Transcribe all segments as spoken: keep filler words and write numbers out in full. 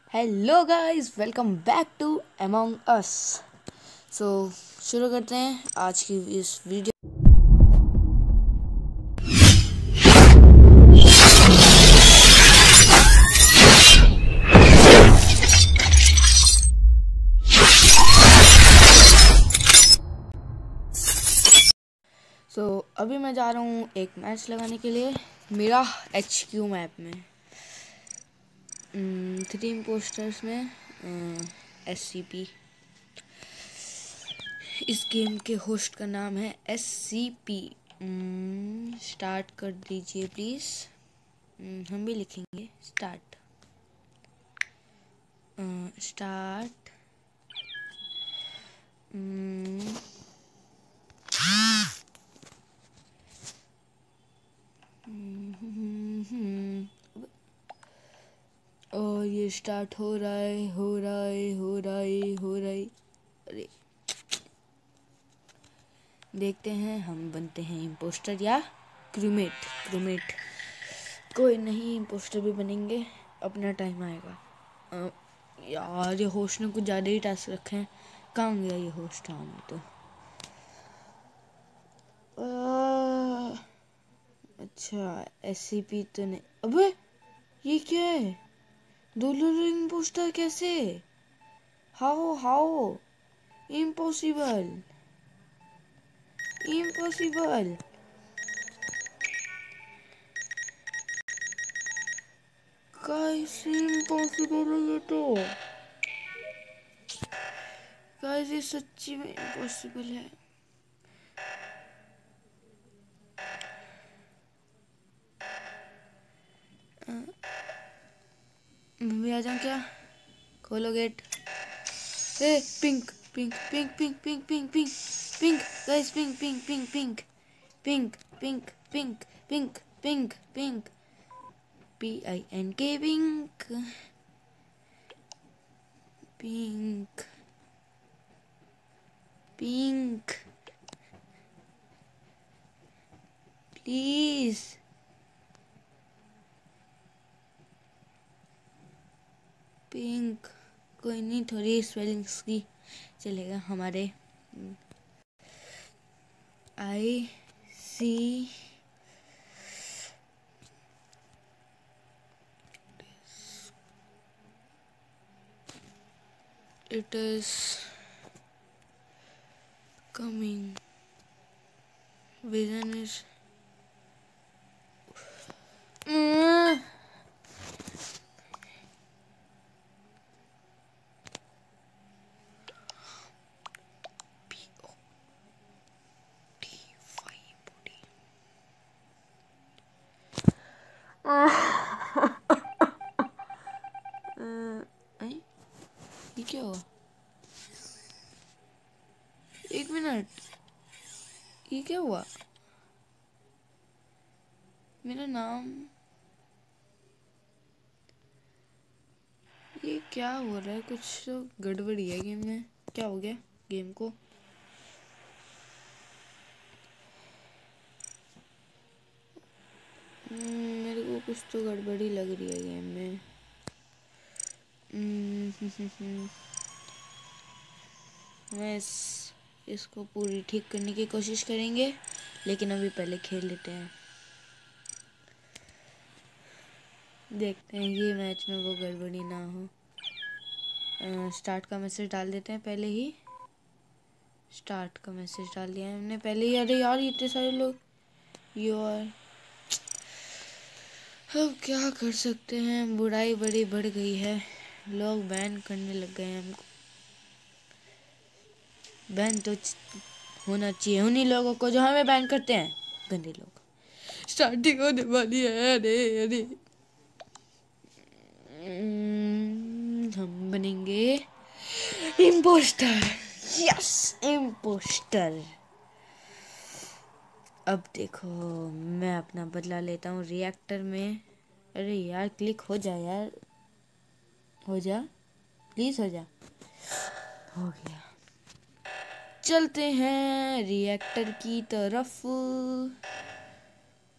Hello guys, welcome back to Among Us. So शुरू करते हैं आज की इस वीडियो। सो so, अभी मैं जा रहा हूँ एक मैच लगाने के लिए मेरा एच क्यू मैप में थ्री इम्पोस्टर्स में एस सी पी। इस गेम के होस्ट का नाम है एस सी पी। स्टार्ट कर दीजिए प्लीज़। हम भी लिखेंगे स्टार्ट स्टार्ट। और ये स्टार्ट हो रहा है हो रहा है हो रहा है हो रहा है। अरे देखते हैं हम बनते हैं इम्पोस्टर या क्रूमेट। क्रूमेट कोई नहीं, इम्पोस्टर भी बनेंगे, अपना टाइम आएगा। आ, यार ये होस्ट ने कुछ ज़्यादा ही टास्क रखे हैं। कहाँ गया ये होस्ट? हाँ तो आ, अच्छा एस सी पी तो नहीं। अबे ये क्या है? दो लोग इम्पोस्टर कैसे? How how impossible impossible. कैसे इम्पॉसिबल है ये तो? गाइस ये सच्ची में इम्पॉसिबल है। मम्मी आ जाऊँ क्या? खोलो गेट। ए pink pink pink pink pink pink pink pink guys, pink pink pink pink pink pink pink pink pink pink P I N K pink pink pink please. Pink कोई नहीं, थोड़ी spellings की चलेगा हमारे। आई सी it is coming. Vision is mm. ये क्या हुआ? एक मिनट, ये क्या हुआ? मेरा नाम, ये क्या हो रहा है? कुछ तो गड़बड़ी है गेम में। क्या हो गया गेम को? मेरे को कुछ तो गड़बड़ी लग रही है गेम में। मैं इस, इसको पूरी ठीक करने की कोशिश करेंगे, लेकिन अभी पहले खेल लेते हैं। देखते हैं ये मैच में वो गड़बड़ी ना हो। आ, स्टार्ट का मैसेज डाल देते हैं पहले ही। स्टार्ट का मैसेज डाल दिया है हमने पहले ही। अरे यार इतने सारे लोग, यार अब क्या कर सकते हैं, बुराई बड़ी बढ़ गई है, लोग बैन करने लग गए हैं हमको। बैन तो होना चाहिए उन्हीं लोगों को जो हमें बैन करते हैं, गंदे लोग। स्टार्टिंग होने वाली है। अरे अरे हम बनेंगे इम्पोस्टर। Yes impostor. अब देखो मैं अपना बदला लेता हूँ रिएक्टर में। अरे यार क्लिक हो जा यार, हो जा प्लीज, हो जा। हो गया। चलते हैं रिएक्टर की तरफ।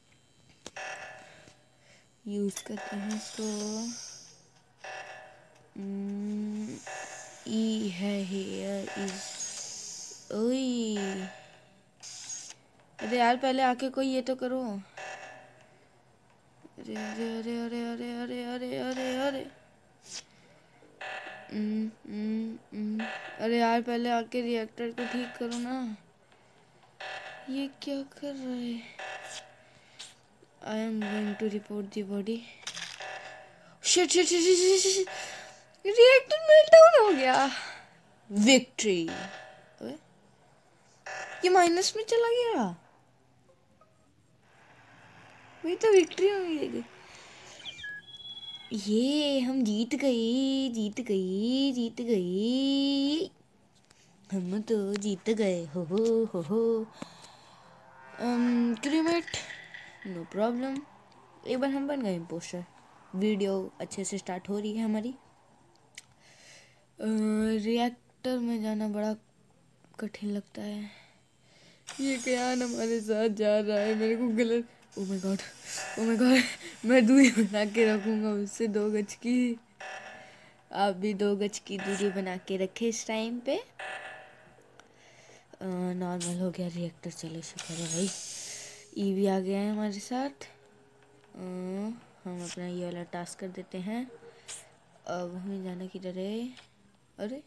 यूज करते हैं इसको। ई है हेयर इज। ओई अरे यार पहले आके कोई ये तो करो। अरे अरे अरे अरे अरे अरे अरे अरे अरे हम्म, हम्म, हम्म। अरे यार पहले आके रिएक्टर को ठीक करो ना। ये क्या कर रहे हैं? I am going to report the body. Shit shit shit shit shit, reactor meltdown हो गया। विक्ट्री। ये माइनस में चला गया। वही तो विक्ट्री हो गई। ये हम जीत गए जीत गए जीत गए। हम तो जीत गए हो हो हो हो। क्रीमेट नो प्रॉब्लम। एक बार हम बन गए पोस्टर। वीडियो अच्छे से स्टार्ट हो रही है हमारी। रिएक्टर में जाना बड़ा कठिन लगता है। ये क्या हमारे साथ जा रहा है? मेरे को गलत। Oh my god oh my god. मैं दूरी बना के रखूँगा उससे दो गज की। आप भी दो गज की दूरी बना के रखे इस टाइम पे। नॉर्मल हो गया रिएक्टर। चलो शुक्र है भाई। ई भी आ गया है हमारे साथ। आ, हम अपना ये वाला टास्क कर देते हैं। अब हमें जाना किधर है? अरे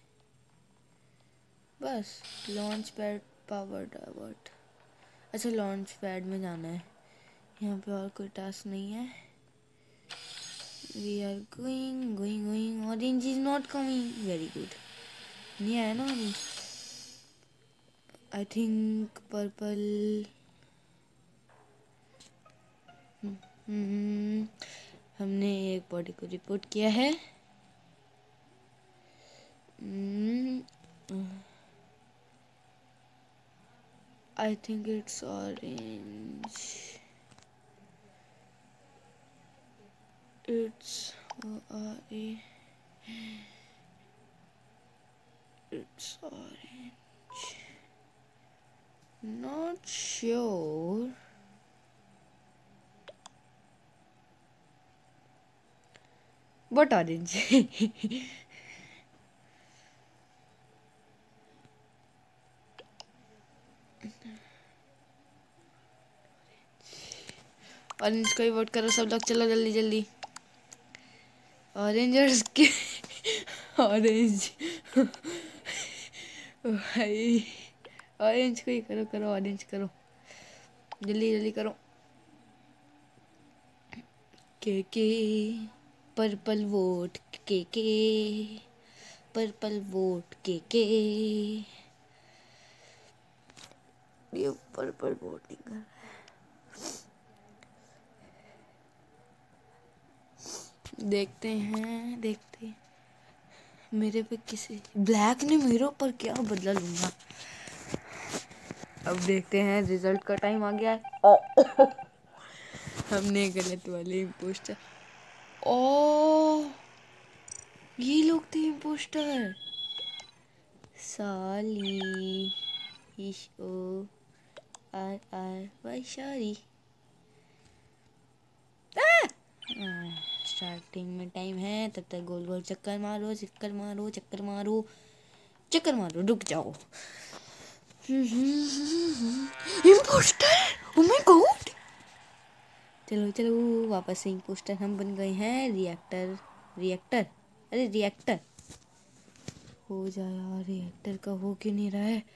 बस लॉन्च पैड पावर डाइवर्ट। अच्छा लॉन्च पैड में जाना है। यहाँ पे और कोई टास्क नहीं है। We are going going going. Orange is not coming. Very good. नहीं आया ना ऑरेंज। I think purple. हमने एक बॉडी को रिपोर्ट किया है। I think it's orange. It's it's orange. Not sure. But orange. Orange को ही वोट करो सब लोग। चलो जल्दी जल्दी। ऑरेंजर्स के ऑरेंज भाई। ऑरेंज को ही करो करो ऑरेंज करो। जल्दी जल्दी करो। के के पर्पल वोट के के पर्पल वोट के के। ये पर्पल वोट नहीं कर रहा है। देखते हैं देखते हैं। मेरे पे किसी ब्लैक ने मेरे ऊपर क्या बदला लूंगा। अब देखते हैं रिजल्ट का टाइम आ गया है। हमने गलत वाले इम्पोस्टर। ओ ये लोग थे impostor. Sorry S O R R Y sorry. Starting में टाइम है तब तक गोल गोल चक्कर मारो चक्कर मारो चक्कर मारो चक्कर मारो। रुक जाओ। Impostor oh my god. चलो चलो वापस से इम्पोस्टर हम बन गए हैं। रिएक्टर रिएक्टर अरे रिएक्टर हो जाए यार। रिएक्टर का हो क्यों नहीं रहा है?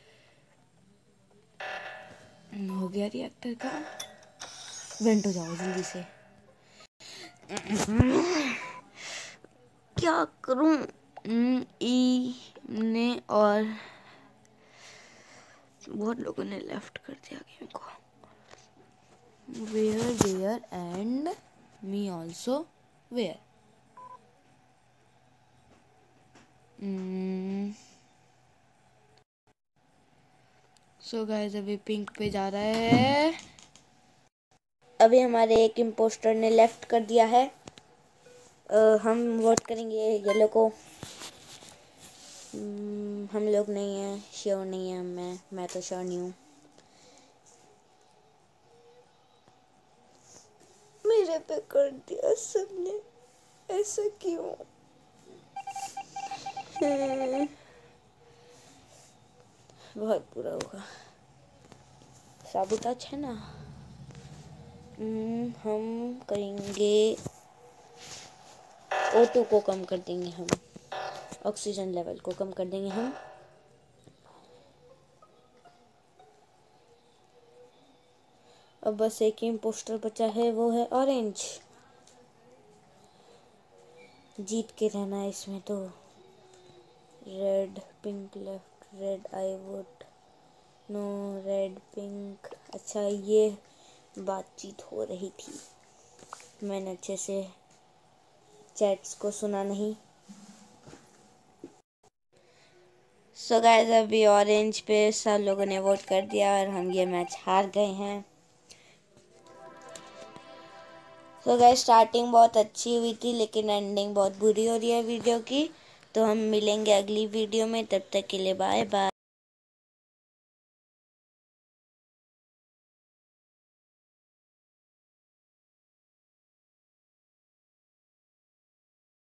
हो गया रिएक्टर का। वेंट हो जाओ जल्दी से। क्या करूं? ई ने और बहुत लोगों ने लेफ्ट कर दिया गेम को। Where where and me also where. So guys अभी पिंक पे जा रहा है। अभी हमारे एक इम्पोस्टर ने लेफ्ट कर दिया है। uh, हम वोट करेंगे येलो को। um, हम लोग नहीं हैं श्योर नहीं है। मैं मैं तो श्योर नहीं हूँ। मेरे पे कर दिया सबने। ऐसा क्यों? बहुत बुरा होगा। साबुताज है ना। हम करेंगे ओ टू को कम कर देंगे हम, ऑक्सीजन लेवल को कम कर देंगे हम। अब बस एक ही इम्पोस्टर बचा है, वो है ऑरेंज। जीत के रहना है इसमें तो। Red pink left, red I would know, red pink. अच्छा ये बातचीत हो रही थी, मैंने अच्छे से चैट्स को सुना नहीं। सो गाइस अभी ऑरेंज पे सब लोगों ने वोट कर दिया और हम ये मैच हार गए हैं। सो गाइस स्टार्टिंग बहुत अच्छी हुई थी लेकिन एंडिंग बहुत बुरी हो रही है वीडियो की। तो हम मिलेंगे अगली वीडियो में, तब तक के लिए बाय बाय।